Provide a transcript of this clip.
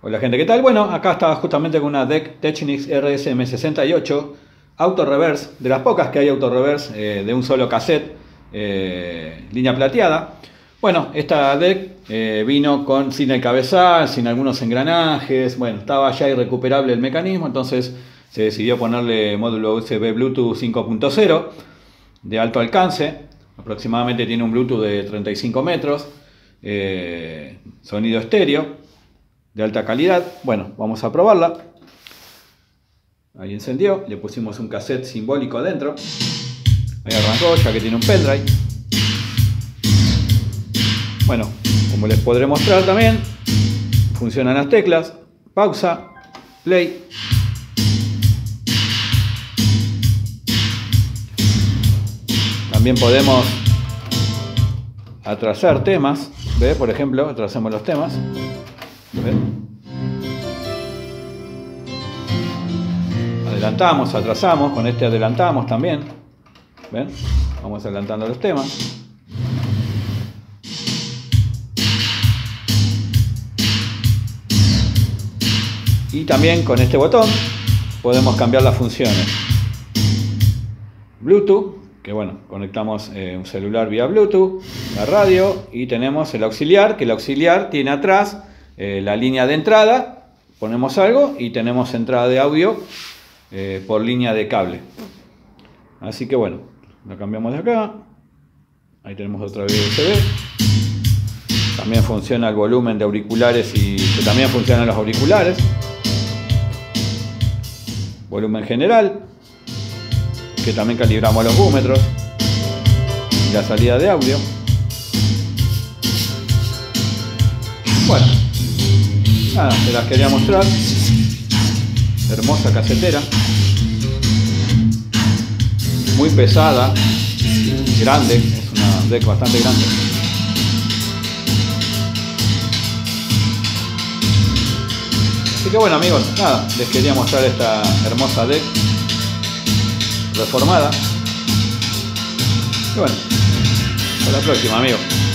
Hola gente, ¿qué tal? Bueno, acá estaba justamente con una DEC Technics RSM68 auto reverse, de las pocas que hay auto reverse de un solo cassette, línea plateada. Bueno, esta DEC vino sin el cabezal, sin algunos engranajes. Bueno, estaba ya irrecuperable el mecanismo, entonces se decidió ponerle módulo USB Bluetooth 5.0 de alto alcance. Aproximadamente tiene un Bluetooth de 35 metros, sonido estéreo de alta calidad. Bueno, vamos a probarla. Ahí encendió, le pusimos un cassette simbólico adentro. Ahí arrancó, ya que tiene un pendrive. Bueno, como les podré mostrar también, funcionan las teclas: pausa, play. También podemos atrasar temas. ¿Ve? Por ejemplo, atrasemos los temas. ¿Ven? Adelantamos, atrasamos, con este adelantamos también. ¿Ven? Vamos adelantando los temas. Y también con este botón podemos cambiar las funciones. Bluetooth, que bueno, conectamos un celular vía Bluetooth, la radio, y tenemos el auxiliar, que el auxiliar tiene atrás la línea de entrada, ponemos algo y tenemos entrada de audio por línea de cable. Así que bueno, lo cambiamos de acá. Ahí tenemos otra vez USB. También funciona el volumen de auriculares, y que también funcionan los auriculares. Volumen general, que también calibramos los búmetros. Y la salida de audio. Bueno, nada, se las quería mostrar. Hermosa casetera, muy pesada, grande, es una DEC bastante grande. Así que bueno amigos, nada, les quería mostrar esta hermosa DEC reformada. Y bueno, hasta la próxima amigos.